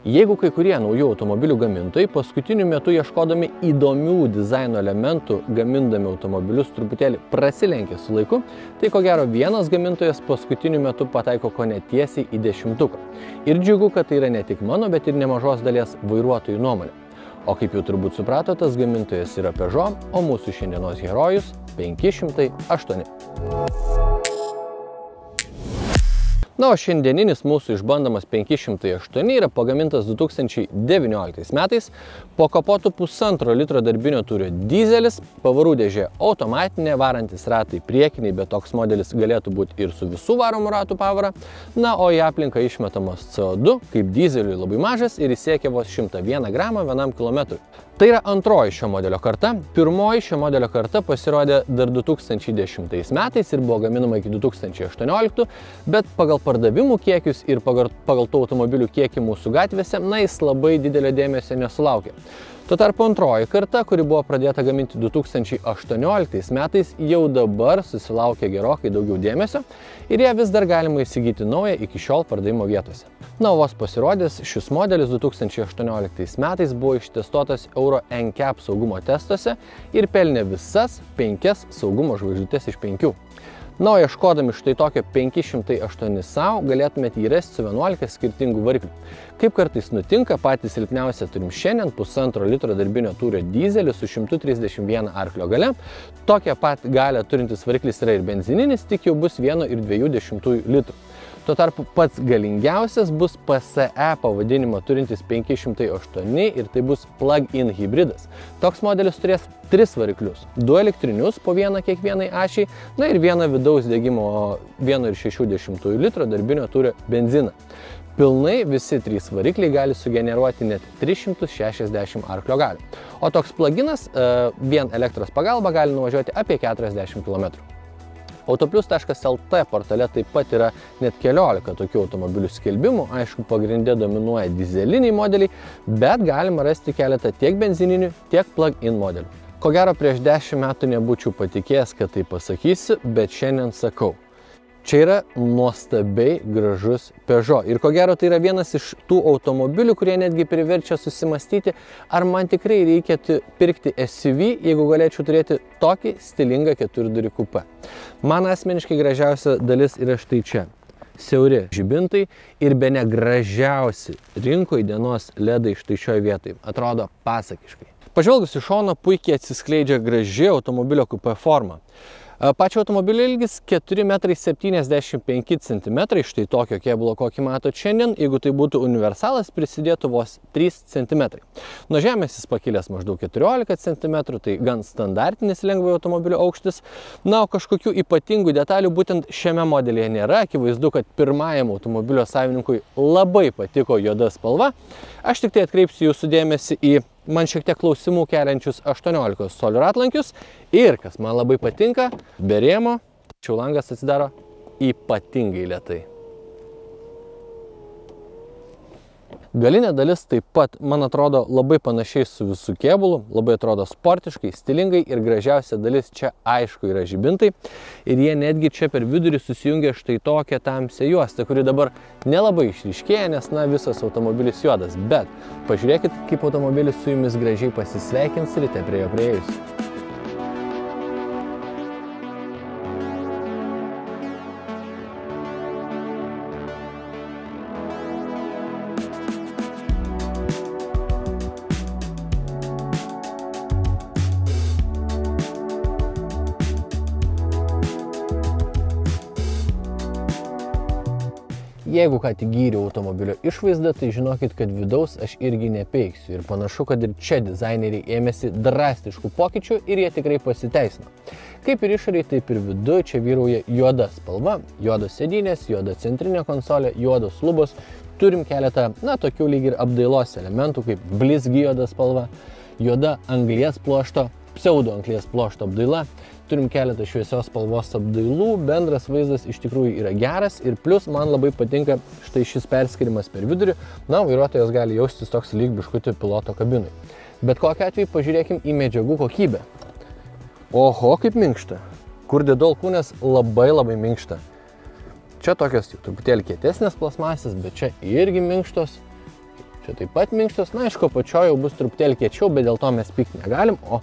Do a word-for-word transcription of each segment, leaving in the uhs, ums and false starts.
Jeigu kai kurie naujų automobilių gamintojai paskutiniu metu ieškodami įdomių dizaino elementų gamindami automobilius truputėlį prasilenkia su laiku, tai ko gero vienas gamintojas paskutiniu metu pataiko kone tiesiai į dešimtuką. Ir džiugu, kad tai yra ne tik mano, bet ir nemažos dalies vairuotojų nuomonė. O kaip jau turbūt suprato, tas gamintojas yra Peugeot, o mūsų šiandienos herojus penki šimtai aštuoni. Na, o šiandieninis mūsų išbandomas penki šimtai aštuoni yra pagamintas du tūkstančiai devynioliktais metais, po kapotu pusantro litro darbinio tūrio dizelis, pavarų dėžė automatinė, varantis ratai priekiniai, bet toks modelis galėtų būti ir su visų varomų ratų pavara. Na, o į aplinką išmetamas C O du, kaip dizeliui labai mažas ir jis siekia vos šimtą vieną gramą vienam kilometrui. Tai yra antroji šio modelio karta. Pirmoji šio modelio karta pasirodė dar du tūkstančiai dešimtais metais ir buvo gaminama iki du tūkstančiai aštuonioliktų, bet pagal pardavimų kiekius ir pagal, pagal tų automobilių kiekį mūsų gatvėse, na, jis labai didelio dėmesio nesulaukė. Tuo tarpu antroji karta, kuri buvo pradėta gaminti du tūkstančiai aštuonioliktais metais, jau dabar susilaukė gerokai daugiau dėmesio ir ją vis dar galima įsigyti naują iki šiol pardavimo vietose. Na, o vos pasirodęs, šis modelis du tūkstančiai aštuonioliktais metais buvo ištestuotas Euro N C A P saugumo testuose ir pelnė visas penkias saugumo žvaigždutes iš penkių. Na, o ieškodami štai tokio penki šimtai aštuoni sau galėtumėte jį rasti su vienuolika skirtingų variklių. Kaip kartais nutinka, patys silpniausia turim šiandien pusantro litro darbinio tūrio dizelį su šimtu trisdešimt viena arklio galia. Tokią pat galę turintis variklis yra ir benzininis, tik jau bus vieno ir dviejų dešimtųjų litrų. Tuo tarpu pats galingiausias bus P S E pavadinimą turintis penki šimtai aštuoni ir tai bus plug-in hybridas. Toks modelis turės tris variklius, du elektrinius po vieną kiekvienai ašiai, na ir vieną vidaus degimo vieno ir šešių dešimtųjų litro darbinio tūrio benziną. Pilnai visi trys varikliai gali sugeneruoti net tris šimtus šešiasdešimt arklio galių, o toks plug-inas vien elektros pagalba gali nuvažiuoti apie keturiasdešimt kilometrų. Autoplius taškas L T portale taip pat yra net keliolika tokių automobilių skelbimų, aišku, pagrindė dominuoja dizeliniai modeliai, bet galima rasti keletą tiek benzininių, tiek plug-in modelių. Ko gero prieš dešimt metų nebūčiau patikėjęs, kad tai pasakysiu, bet šiandien sakau. Čia yra nuostabiai gražus Peugeot ir ko gero tai yra vienas iš tų automobilių, kurie netgi priverčia susimastyti, ar man tikrai reikėtų pirkti S U V, jeigu galėčiau turėti tokį stilingą keturdurį kupė. Man asmeniškai gražiausia dalis yra štai čia. Siauri žibintai ir bene gražiausi rinkoje dienos ledai štai šioje vietoje. Atrodo pasakiškai. Pažvelgus į šoną puikiai atsiskleidžia graži automobilio kupė forma. Pačio automobilio ilgis keturi metrai septyniasdešimt penki centimetrai, štai tokio kėbulo, kokį matot šiandien, jeigu tai būtų universalas, prisidėtų vos trys centimetrai. Nuo žemės jis pakilęs maždaug keturiolika centimetrų, tai gan standartinis lengvojo automobilio aukštis. Na, o kažkokių ypatingų detalių būtent šiame modelyje nėra, akivaizdu, kad pirmajam automobilio savininkui labai patiko juoda spalva. Aš tik tai atkreipsiu jūsų dėmesį į man šiek tiek klausimų keliančius aštuoniolikos colių ratlankius ir, kas man labai patinka, be rėmo, tačiau langas atsidaro ypatingai lėtai. Galinė dalis taip pat, man atrodo, labai panašiai su visų kėbulu, labai atrodo sportiškai, stilingai ir gražiausia dalis čia aišku yra žibintai ir jie netgi čia per vidurį susijungia štai tokią tamsią juostą, kuri dabar nelabai išryškėja, nes na visas automobilis juodas, bet pažiūrėkit, kaip automobilis su jumis gražiai pasisveikins ryte prie jo priėjus. Jeigu ką tik gyriau automobilio išvaizdą, tai žinokit, kad vidaus aš irgi nepeiksiu ir panašu, kad ir čia dizaineriai ėmėsi drastiškų pokyčių ir jie tikrai pasiteisino. Kaip ir išoriai, taip ir viduje čia vyrauja juoda spalva, juodos sėdynės, juoda centrinė konsolė, juodos lubos. Turim keletą, na, tokių lyg ir apdailos elementų, kaip blizgi juoda spalva, juoda anglies pluošto, pseudo anglies pluošto apdaila. Turim keletą šviesios spalvos apdailų, bendras vaizdas iš tikrųjų yra geras ir plus man labai patinka štai šis perskirimas per vidurį, na, vairuotojas gali jaustis toks lyg biškutį piloto kabinai. Bet kokiu atveju pažiūrėkim į medžiagų kokybę. Oho, kaip minkšta. Kur dėdų alkūnės labai labai minkšta. Čia tokios jau truputėlį kietesnės plasmasės, bet čia irgi minkštos. Čia taip pat minkštas, na, aišku, pačioje jau bus truputėlį kiečiau, bet dėl to mes pykti negalim, o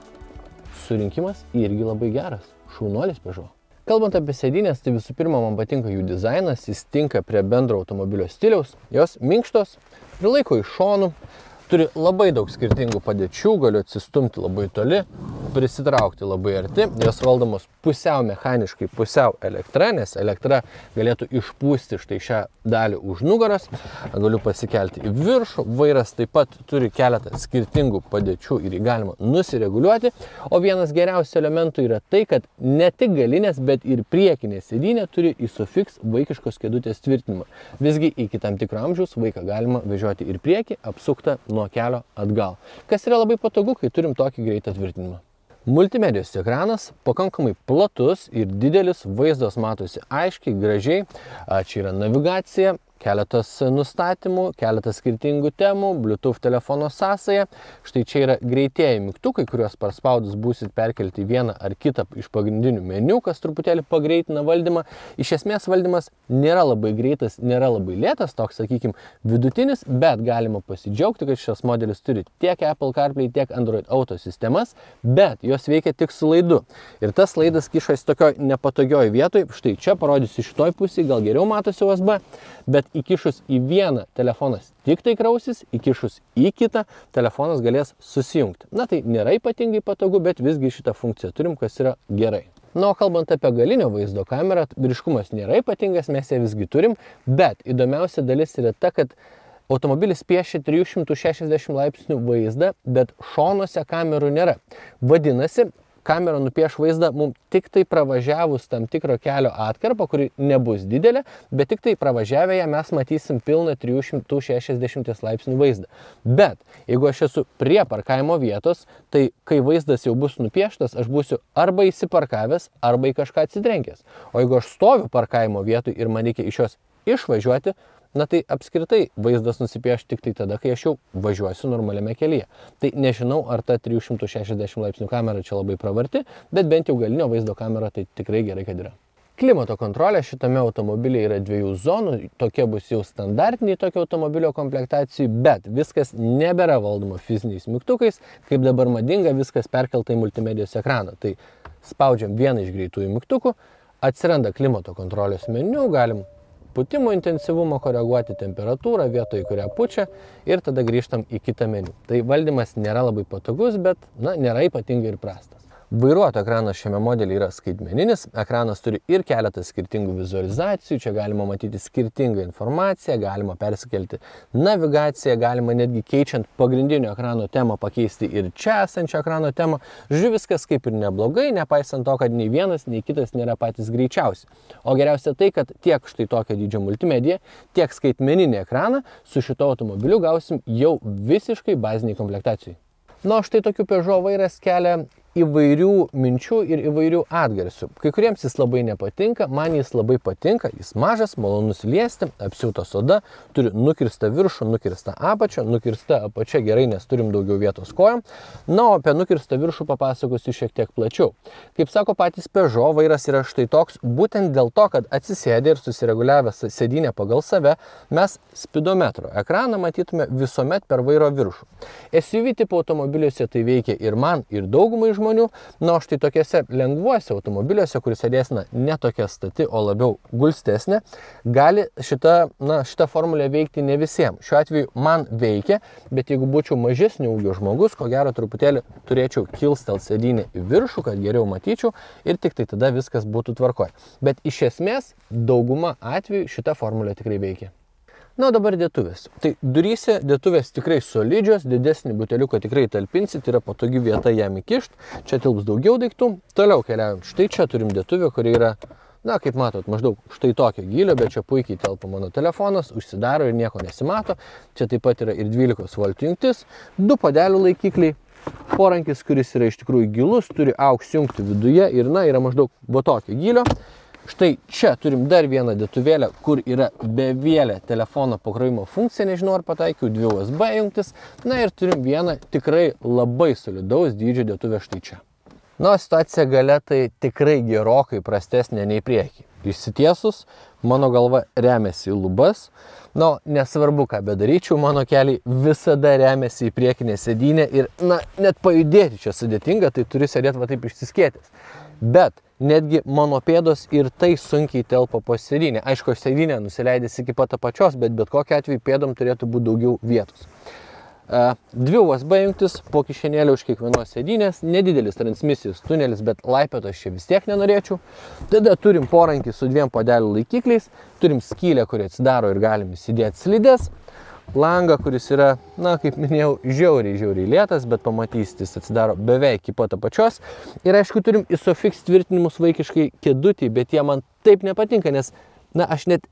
surinkimas irgi labai geras. Šaunuolis Peugeot. Kalbant apie sėdynės, tai visų pirma, man patinka jų dizainas, jis tinka prie bendro automobilio stiliaus, jos minkštos, prilaiko iš šonų, turi labai daug skirtingų padėčių, galiu atsistumti labai toli, prisitraukti labai arti, jos valdomos pusiau mechaniškai, pusiau elektra, nes elektra galėtų išpūsti štai šią dalį už nugaros, galiu pasikelti į viršų, vairas taip pat turi keletą skirtingų padėčių ir jį galima nusireguliuoti, o vienas geriausių elementų yra tai, kad ne tik galinės, bet ir priekinė sėdynė turi Isofix vaikiškos kėdutės tvirtinimą. Visgi iki tam tikro amžiaus vaiką galima vežioti ir priekį, apsuktą nuo kelio atgal, kas yra labai patogu, kai turim tokį greitą tvirtinimą. Multimedijos ekranas pakankamai platus ir didelis, vaizdas matosi aiškiai, gražiai, čia yra navigacija, keletas nustatymų, keletas skirtingų temų, Bluetooth telefono sąsaja. Štai čia yra greitieji mygtukai, kuriuos paspaudus būsit perkelti vieną ar kitą iš pagrindinių meniu, kas truputėlį pagreitina valdymą. Iš esmės valdymas nėra labai greitas, nėra labai lėtas, toks, sakykime, vidutinis, bet galima pasidžiaugti, kad šis modelis turi tiek Apple CarPlay, tiek Android Auto sistemas, bet jos veikia tik su laidu. Ir tas laidas kišas tokioj nepatogioj vietoj. Štai čia parodysiu šitoj pusėje, gal geriau matosi U S B, bet įkišus į vieną telefonas tik tai krausis, įkišus į kitą telefonas galės susijungti. Na tai nėra ypatingai patogu, bet visgi šitą funkciją turim, kas yra gerai. Na, o kalbant apie galinio vaizdo kamerą, vyriškumas nėra ypatingas, mes ją visgi turim, bet įdomiausia dalis yra ta, kad automobilis piešia trijų šimtų šešiasdešimt laipsnių vaizdą, bet šonuose kamerų nėra. Vadinasi, kamera nupieš vaizdą mums tik tai pravažiavus tam tikro kelio atkarpą, kuri nebus didelė, bet tik tai pravažiavę ją mes matysim pilną trijų šimtų šešiasdešimt laipsnių vaizdą. Bet jeigu aš esu prie parkavimo vietos, tai kai vaizdas jau bus nupieštas, aš būsiu arba įsiparkavęs, arba į kažką atsitrenkęs. O jeigu aš stoviu parkavimo vietoj ir man reikia iš jos išvažiuoti, na tai apskritai vaizdas nusipieš tik tai tada, kai aš jau važiuosiu normaliame kelyje. Tai nežinau, ar ta trijų šimtų šešiasdešimt laipsnių kamera čia labai pravarti, bet bent jau galinio vaizdo kamera tai tikrai gerai, kad yra. Klimato kontrolė šitame automobilyje yra dviejų zonų, tokie bus jau standartiniai tokio automobilio komplektacijų, bet viskas nebėra valdoma fiziniais mygtukais, kaip dabar madinga, viskas perkelta į multimedijos ekraną. Tai spaudžiam vieną iš greitųjų mygtukų, atsiranda klimato kontrolės meniu, galim pūtimo intensyvumą koreguoti, temperatūrą vietoje, kurią pučia, ir tada grįžtam į kitą meniu. Tai valdymas nėra labai patogus, bet na, nėra ypatingai ir prastas. Vairuotojo ekranas šiame modelyje yra skaitmeninis, ekranas turi ir keletą skirtingų vizualizacijų, čia galima matyti skirtingą informaciją, galima persikelti navigaciją, galima netgi keičiant pagrindinio ekrano temą pakeisti ir čia esančio ekrano temą. Žiūrėjau, viskas kaip ir neblogai, nepaisant to, kad nei vienas, nei kitas nėra patys greičiausi. O geriausia tai, kad tiek štai tokio dydžio multimedija, tiek skaitmeninį ekraną su šito automobiliu gausim jau visiškai baziniai komplektacijai. Na, štai tokių Peugeot vairas kelia įvairių minčių ir įvairių atgarsių. Kai kuriems jis labai nepatinka, man jis labai patinka, jis mažas, malonus liesti, apsiautas oda, turi nukirstą viršų, nukirstą apačią, nukirstą apačią gerai, nes turim daugiau vietos kojom. Na, o apie nukirstą viršų papasakosiu šiek tiek plačiau. Kaip sako patys Peugeot, vairas yra štai toks, būtent dėl to, kad atsisėdę ir susireguliavęs sėdynę pagal save, mes spidometro ekraną matytume visuomet per vairo viršų. S U V tipo automobiliuose tai veikia ir man, ir daugumai žmonių, na, o štai tokiuose lengvuose automobiliuose, kuris sėdėsina ne tokia stati, o labiau gulstesnė, gali šita, na, šita formulė veikti ne visiems. Šiuo atveju man veikia, bet jeigu būčiau mažesnio ūgio žmogus, ko gero truputėlį turėčiau kilstelt sėdynę į viršų, kad geriau matyčiau, ir tik tai tada viskas būtų tvarkoje. Bet iš esmės dauguma atveju šita formulė tikrai veikia. Na, o dabar dėtuvės. Tai duryse dėtuvės tikrai solidžios, didesnį buteliuką tikrai talpinsit, yra patogi vieta jam įkišt, čia tilps daugiau daiktų. Toliau keliaujam. Štai čia turim dėtuvę, kuri yra, na, kaip matot, maždaug štai tokio gylio, bet čia puikiai telpa mano telefonas, užsidaro ir nieko nesimato. Čia taip pat yra ir dvylikos voltų jungtis, du puodelių laikikliai, porankis, kuris yra iš tikrųjų gilus, turi auks jungti viduje ir, na, yra maždaug va tokio gylio. Štai čia turim dar vieną dėtuvėlę, kur yra bevėlė telefono pakrovimo funkcija, nežinau ar pataikiau, dvi U S B jungtis. Na ir turim vieną tikrai labai solidaus dydžio dėtuvę štai čia. Na, situacija gale tai tikrai gerokai prastesnė nei priekį. Išsitiesus, mano galva remiasi į lubas. Na, nesvarbu, ką bedaryčiau, mano keliai visada remiasi į priekinę sėdynę ir, na, net pajudėti čia sudėtinga, tai turi sėdėti va taip išsiskėtęs. Bet netgi mano pėdos ir tai sunkiai telpa po sėdynę. Aišku, sėdynė nusileidęs iki pat apačios, bet bet kokiu atveju pėdom turėtų būti daugiau vietos. Dvi U S B jungtis po kišenėlę už kiekvienos sėdynės, nedidelis transmisijos tunelis, bet laipetos čia vis tiek nenorėčiau. Tada turim porankį su dviem podelių laikikliais, turim skylę, kuri atsidaro ir galim įsidėti slides, langą, kuris yra, na, kaip minėjau, žiauriai, žiauriai lėtas, bet pamatysite, jis atsidaro beveik iki pat apačios. Ir aišku, turim Isofix tvirtinimus vaikiškai kėdutį, bet jie man taip nepatinka, nes, na, aš net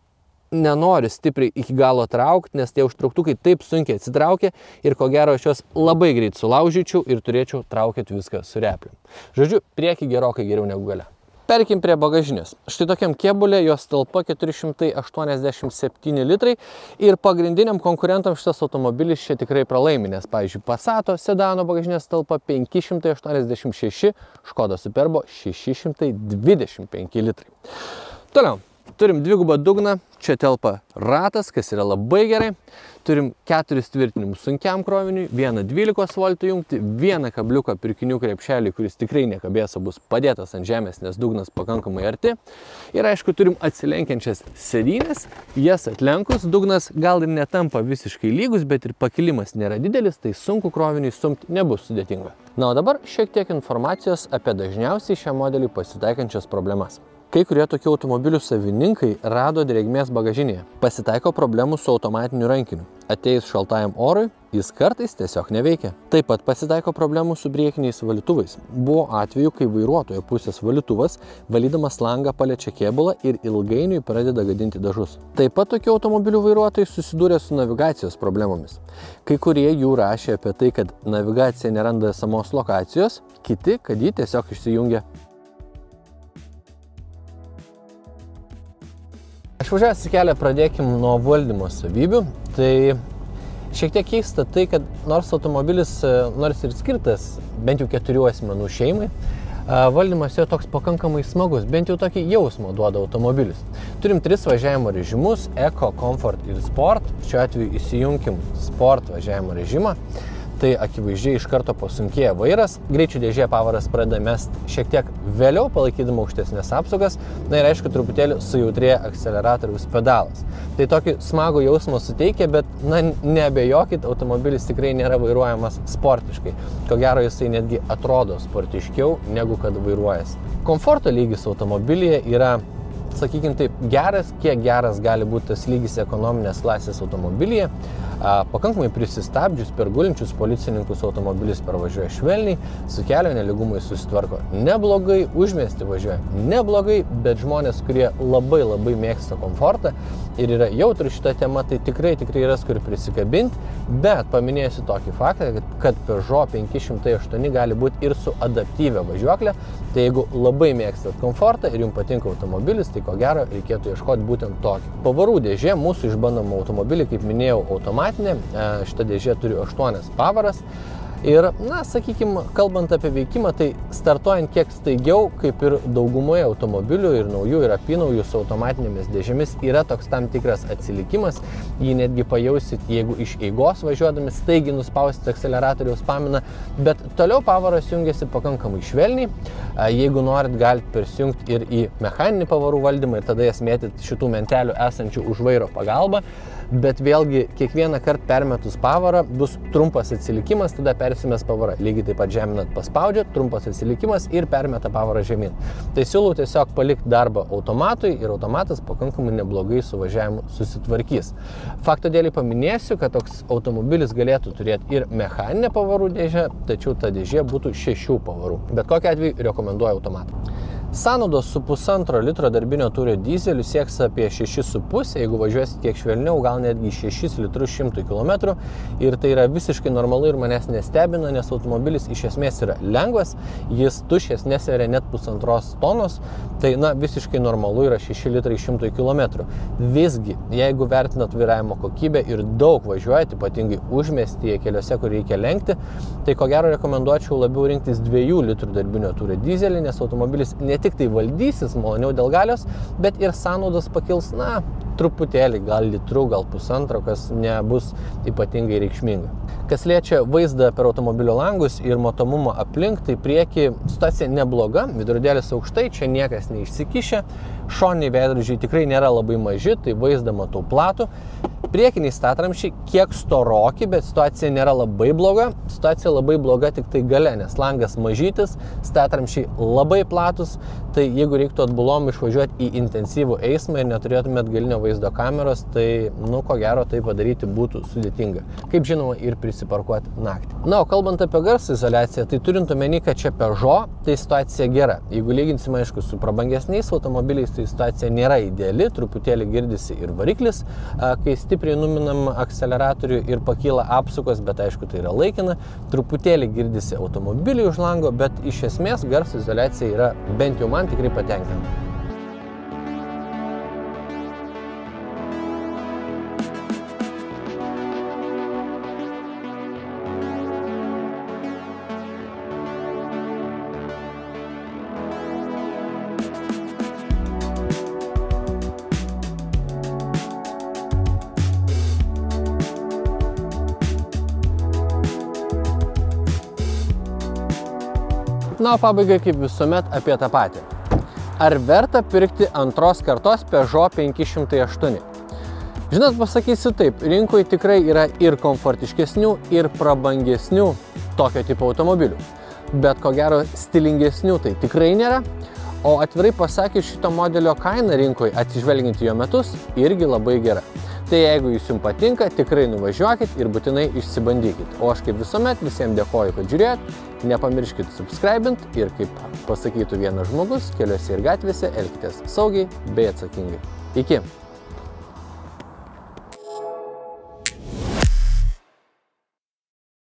nenoriu stipriai iki galo traukti, nes tie užtrauktukai taip sunkiai atsitraukia ir ko gero aš juos labai greit sulaužyčiau ir turėčiau traukėti viską su replium. Žodžiu, priekį gerokai geriau negu gale. Perkim prie bagažinės. Štai tokiam kėbulė jos talpa keturi šimtai aštuoniasdešimt septyni litrai ir pagrindiniam konkurentam šitas automobilis čia tikrai pralaimi, nes, pavyzdžiui, Passato sedano bagažinės talpa penki šimtai aštuoniasdešimt šeši, Škoda Superbo šeši šimtai dvidešimt penki litrai. Toliau. Turim dvigubą dugną, čia telpa ratas, kas yra labai gerai. Turim keturis tvirtinimus sunkiam kroviniui, vieną dvylikos voltų jungtį, vieną kabliuką pirkinių krepšelį, kuris tikrai nekabės, bus padėtas ant žemės, nes dugnas pakankamai arti. Ir aišku, turim atsilenkiančias sėdynės, jas atlenkus, dugnas gal ir netampa visiškai lygus, bet ir pakilimas nėra didelis, tai sunku kroviniui stumti nebus sudėtinga. Na, o dabar šiek tiek informacijos apie dažniausiai šiam modeliui pasitaikančias problemas. Kai kurie tokių automobilių savininkai rado drėgmės bagažinėje. Pasitaiko problemų su automatiniu rankiniu. Atėjus šaltajam orui, jis kartais tiesiog neveikia. Taip pat pasitaiko problemų su priekiniais valytuvais. Buvo atveju, kai vairuotojo pusės valytuvas, valydamas langą, paliečia kėbulą ir ilgainiui pradeda gadinti dažus. Taip pat tokių automobilių vairuotojai susidūrė su navigacijos problemomis. Kai kurie jų rašė apie tai, kad navigacija neranda esamos lokacijos, kiti, kad ji tiesiog išsijungia. Išvažiavęs į kelią pradėkim nuo valdymo savybių. Tai šiek tiek keista tai, kad nors automobilis, nors ir skirtas bent jau keturių asmenų šeimai, valdymas jo toks pakankamai smagus, bent jau tokį jausmą duoda automobilis. Turim tris važiavimo režimus – Eco, Comfort ir Sport. Šiuo atveju įsijunkim Sport važiavimo režimą. Tai akivaizdžiai iš karto pasunkėja vairas, greičių dėžė pavaras pradeda mest šiek tiek vėliau, palaikydama aukštesnės apsaugas, na ir aišku, truputėlį sujautrėja akceleratoriaus pedalas. Tai tokį smagų jausmą suteikia, bet, na, neabejokit, automobilis tikrai nėra vairuojamas sportiškai. Ko gero, jisai netgi atrodo sportiškiau, negu kad vairuojas. Komforto lygis automobilyje yra, sakykime taip, geras, kiek geras gali būti tas lygis ekonominės klasės automobilyje. Pakankamai prisistabdžius per gulinčius policininkus automobilis pervažiuoja švelniai, su kelio nelygumai susitvarko neblogai, užmiesti važiuoja neblogai, bet žmonės, kurie labai labai mėgsta komfortą ir yra jautri šitą temą, tai tikrai tikrai ras kur prisikabinti, bet paminėsiu tokį faktą, kad Peugeot penki šimtai aštuoni gali būti ir su adaptyvia važiuoklė, tai jeigu labai mėgstat komfortą ir jums patinka automobilis, tai ko gero reikėtų ieškoti būtent tokį. Pavarų dėžė mūsų išbandomą automobilį, kaip minėjau, automatinė. Šita dėžė turi aštuonias pavaras ir, na, sakykime, kalbant apie veikimą, tai startuojant kiek staigiau, kaip ir daugumoje automobilių ir naujų ir apynaujų su automatinėmis dėžėmis, yra toks tam tikras atsilikimas, jį netgi pajausit, jeigu iš eigos važiuodami staigiai nuspausit akceleratoriaus paminą, bet toliau pavaras jungiasi pakankamai švelniai. Jeigu norit, galite persijungti ir į mechaninį pavarų valdymą ir tada jas mėtyti šitų mentelių esančių už vairo pagalba. Bet vėlgi, kiekvieną kartą permetus pavarą bus trumpas atsilikimas, tada persimės pavarą. Lygiai taip pat žeminat paspaudžiat, trumpas atsilikimas ir permeta pavarą žemyn. Tai siūlau tiesiog palikti darbą automatui ir automatas pakankamai neblogai su važiavimu susitvarkys. Fakto dėlį paminėsiu, kad toks automobilis galėtų turėti ir mechaninę pavarų dėžę, tačiau ta dėžė būtų šešių pavarų. Bet kokiu atveju rekomenduoju automatą. Sąnaudos su pusantro litro darbinio tūrio dyzeliu sieks apie šešis su puse, jeigu važiuosit kiek švelniau, gal netgi šešis litrus šimtui kilometrų. Ir tai yra visiškai normalu ir manęs nestebina, nes automobilis iš esmės yra lengvas, jis tuščias nesveria net pusantros tonos, tai na, visiškai normalu yra šeši litrai šimtui kilometrų. Visgi, jeigu vertinat vairavimo kokybę ir daug važiuojate, ypatingai užmiestyje keliuose, kur reikia lenkti, tai ko gero rekomenduočiau labiau rinktis dviejų litrų darbinio tūrio dyzelį, nes automobilis ne tik tai valdysis maloniau dėl galios, bet ir sąnaudos pakils, na, truputėlį, gal litrų, gal pusantro, kas nebus ypatingai reikšminga. Kas liečia vaizdą per automobilio langus ir matomumą aplink, tai prieki situacija nebloga, veidrodėlis aukštai, čia niekas neišsikišę, šoniniai veidrodžiai tikrai nėra labai maži, tai vaizdą matau platų. Priekiniai statramšiai kiek storoki, bet situacija nėra labai bloga. Situacija labai bloga tik tai gale, nes langas mažytis, statramšiai labai platus, tai jeigu reiktų atbulom išvažiuoti į intensyvų eismą ir neturėtumėt galinio vaizdo kameros, tai, nu, ko gero, tai padaryti būtų sudėtinga. Kaip žinoma, ir prisiparkuoti naktį. Na, o kalbant apie garso izoliaciją, tai turint omeny, kad čia Peugeot, tai situacija gera. Jeigu lyginsime, aišku, su prabangesniais automobiliais, tai situacija nėra ideali, truputėlį girdisi ir variklis, kai stipriai numinam akceleratorių ir pakyla apsukos, bet aišku, tai yra laikina, truputėlį girdisi automobiliai už lango, bet iš esmės garso izoliacija yra bent jau man tikrai patenkinama. Na, o pabaigai kaip visuomet apie tą patį. Ar verta pirkti antros kartos Peugeot penki šimtai aštuoni? Žinot, pasakysiu taip, rinkoje tikrai yra ir komfortiškesnių, ir prabangesnių tokio tipo automobilių. Bet ko gero stilingesnių tai tikrai nėra. O atvirai pasakius, šito modelio kaina rinkoje, atsižvelgiant į jo metus, irgi labai gera. Tai jeigu jūs jums patinka, tikrai nuvažiuokit ir būtinai išsibandykit. O aš kaip visuomet visiems dėkoju, kad žiūrėjot. Nepamirškit subscribint ir kaip pasakytų vienas žmogus, keliuose ir gatvėse elkitės saugiai bei atsakingai. Iki!